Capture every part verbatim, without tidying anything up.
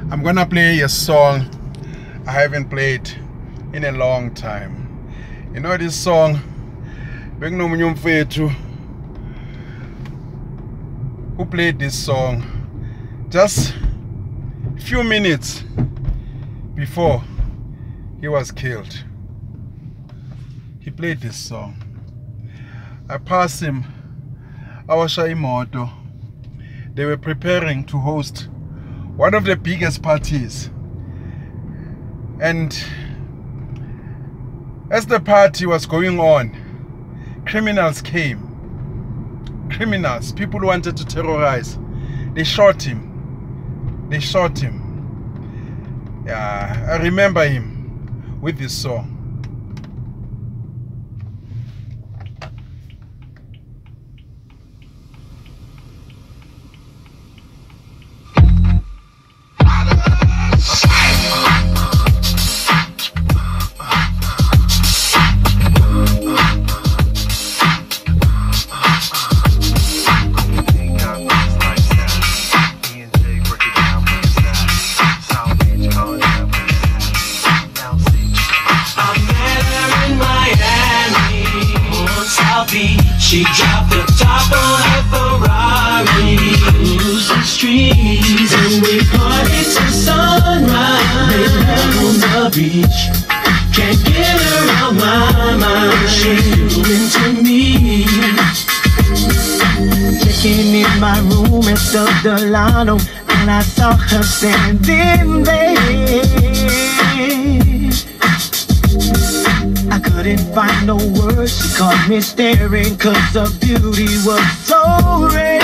I'm gonna play a song I haven't played in a long time. You know this song, Begnomunyum Fetu, who played this song just a few minutes before he was killed. He played this song. I passed him, Awasha Imoto. They were preparing to host one of the biggest parties. And as the party was going on, criminals came. Criminals, people who wanted to terrorize. They shot him. They shot him. Yeah, I remember him with this song. She dropped the top on her Ferrari, cruised the streets, and we partied till sunrise. They met on the beach, can't get her out my mind. She's into me. Checking in my room at the Delano, and I saw her standing there. I couldn't find no words, she caught me staring, cause her beauty was so rare.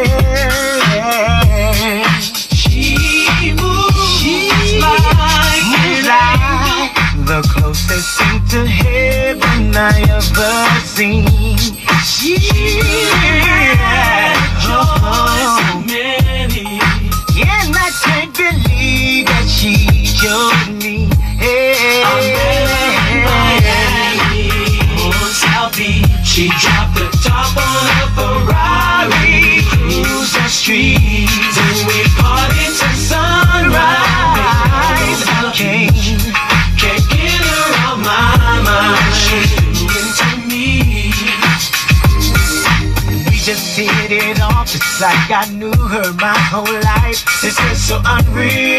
She moves, She's like an angel, the closest thing to heaven I ever seen. She had joys of many, and I can't believe that she chose me. Hey. I met her in Miami, on South Beach. She dropped the top on her Ferrari, cruised the streets, and we partied till sunrise. I can't, can't get her out my mind. She's into me. We just hit it off, it's like I knew her my whole life. This is so unreal.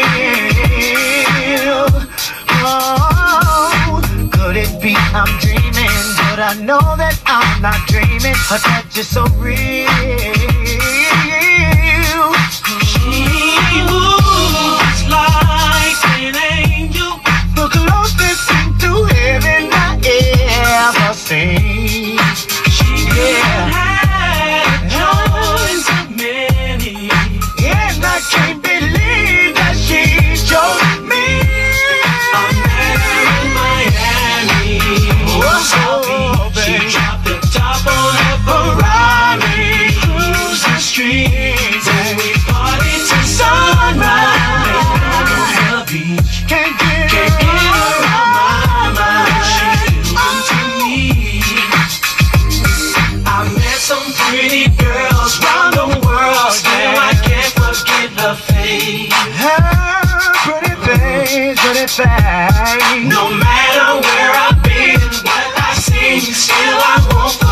Oh, could it be I'm dreaming? But I know that I'm not dreaming. Her touch is so real. She moves like an angel, The closest thing to heaven I ever seen. she Yeah. had joys of many, And I can't believe that she chose me. I met her in Miami, on South Beach. She dropped the top on her Ferrari, cruised the streets, and we partied till sunrise. On the beach, Can't get can't get her out my mind. She's into me. I met some pretty girls round the world, still I can't forget her face. her pretty face, pretty face. No matter where I've been, what I sing, still I won't